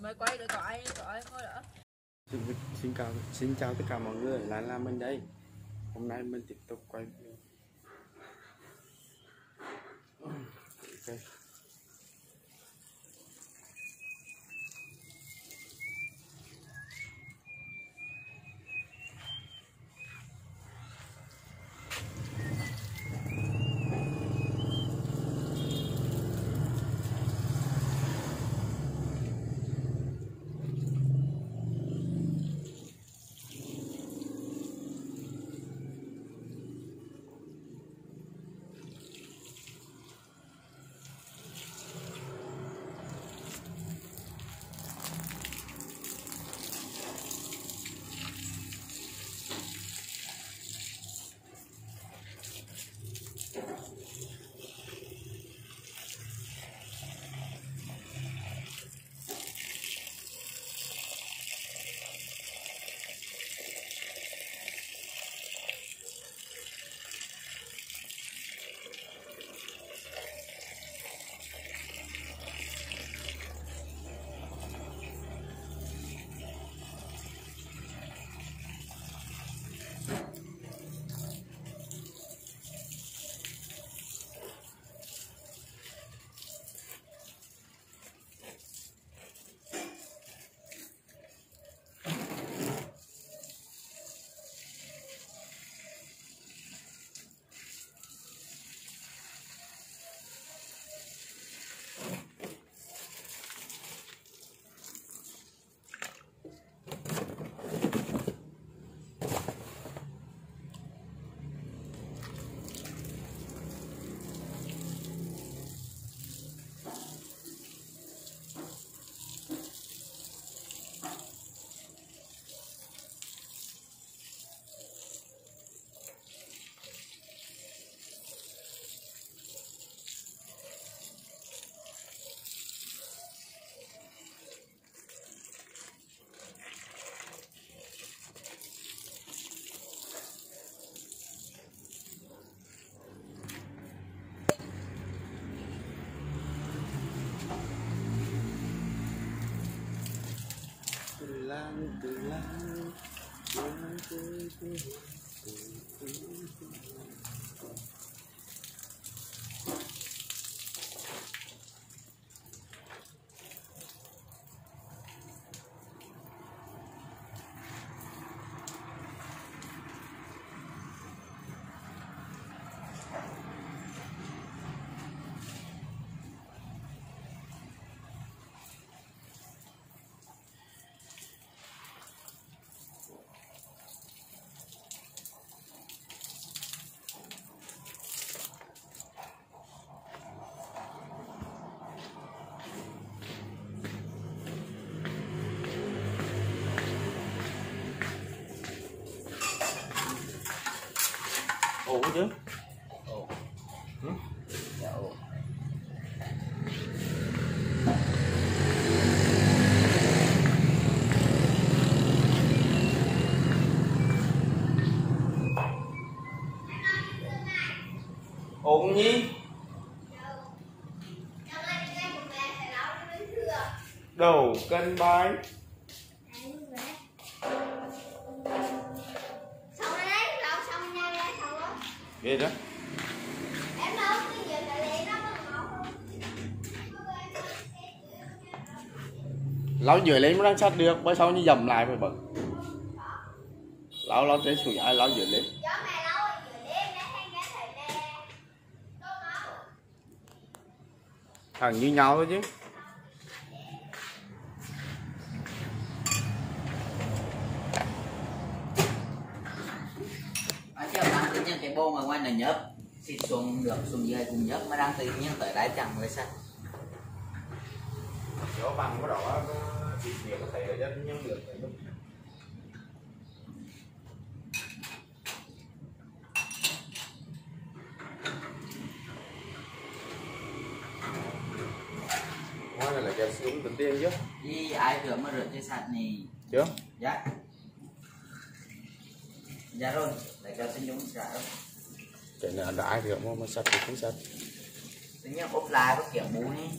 mới quay được có ai ngồi đó. Xin chào tất cả mọi người, là mình đây. Hôm nay mình tiếp tục quay video. Okay. Từ lang ổn chứ? Ồ. Ừ? Dạ ồ. Ổn nhỉ? Đầu cân bái. Ghê đó. Lão dưới lên mới đang sát được, bởi sau như dầm lại phải bật. Lão trên xuống ai lão dưới lên. Thằng như nhau thôi chứ. Chứ đang tự nhiên cái bô mà ngoài này nhớp xịt xuống được xuống dưới cùng nhớp mà đang tự nhiên tới đáy chẳng với sao. Chỗ bằng cái đó xịt nhiều có thể là dân nhân được. Ngoài này là cho xuống tính tiền chứ. Đi ai rửa mà rửa cái sạch này. Chưa? Dạ. Dạ rồi, để cho xin chúng trả rồi. Cái này đã ai rửa mà sạch thì không sạch. Tự nhiên ốp lại có kiểu mũ này.